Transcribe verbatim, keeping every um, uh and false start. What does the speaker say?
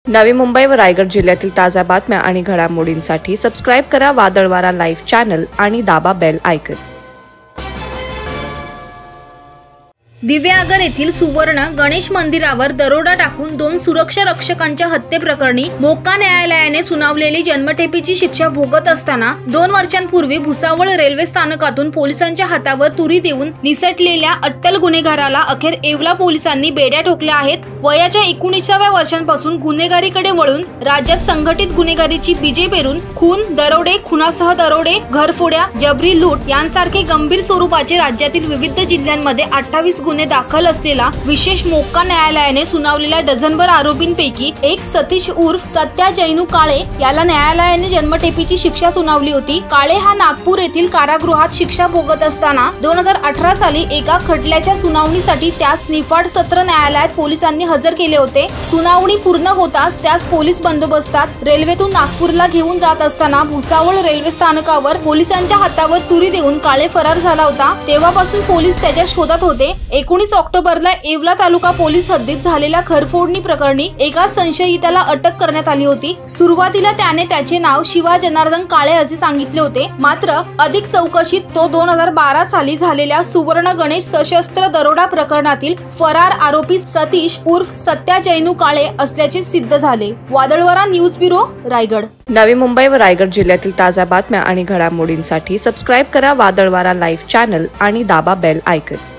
नवी मुंबई व रायगड जिल्ह्यातील ताज्या बातम्या आणि घडामोडींसाठी सबस्क्राइब करा वादळवारा लाईव्ह चॅनल आणि दाबा बेल आयकॉन। दिव्यागर येथील सुवर्ण गणेश मंदिरावर दरोडा टाकून दोन सुरक्षा रक्षकांच्या हत्येप्रकरणी मोक्का न्यायालयाने सुनावलेली जन्मठेपेची शिक्षा भोगत असताना दोन वर्षांपूर्वी भुसावळ रेल्वे स्थानकातून पोलिसांच्या हातावर तुरी देऊन निसटलेल्या अट्टल गुन्हेगाराला अखेर येवला पोलिसांनी बेड्या ठोकल्या आहेत। वयाच्या एकोणिसाव्या वर्षांपासून गुन्हेगारीकडे वळून राज्यात संघटित गुन्हेगारीची बीजे पेरून खून, दरोडे, खुनासह दरोडे, घरफोड्या, जबरी लूट यांसारखे गंभीर स्वरूपाचे राज्यातील विविध जिल्ह्यांमध्ये अठ्ठावीस गुन्हे दाखल असलेला विशेष मोक्का न्यायालयाने सुनावलेल्या डझनभर आरोपींपैकी एक सतीश उर्फ सत्या जैनू काळे याला न्यायालयाने जन्मठेपेची शिक्षा सुनावली होती। काळे हा नागपूर येथील कारागृहात शिक्षा भोगत असताना दोन हजार अठरा साली एका खटल्याच्या सुनावणीसाठी त्यास निफाड सत्र न्यायालयात पोलिसांनी हजर केले होते। सुनावणी पूर्ण होताच त्यास पोलीस बंदोबस्तात रेल्वेतून नागपूरला घेऊन जात असताना भुसावळ रेल्वे स्थानकावर पोलिसांच्या हातावर तुरी देऊन काळे फरार झाला होता। तेव्हापासून पोलीस त्याच्या शोधात होते। एकोणीस ऑक्टोबरला येवला तालुका पोलीस हद्दीत झालेल्या घरफोडणी प्रकरणी एका संशयिताला अटक करण्यात आली होती। सुरुवातीला त्याने त्याचे नाव शिवा जनार्दन काळे असे सांगितले होते, मात्र अधिक चौकशीत तो दोन हजार बारा साली झालेल्या सुवर्ण गणेश सशस्त्र दरोडा प्रकरणातील फरार आरोपी सतीश उर्फ सत्या जैनू काळे असल्याचे सिद्ध झाले। Vadalvara news bureau, Raigad. नवी मुंबई व रायगड जिल्ह्यातील ताज्या बातम्या आणि घडामोडींसाठी सबस्क्राइब करा वादळवारा लाईव्ह चॅनल आणि दाबा बेल आयकॉन।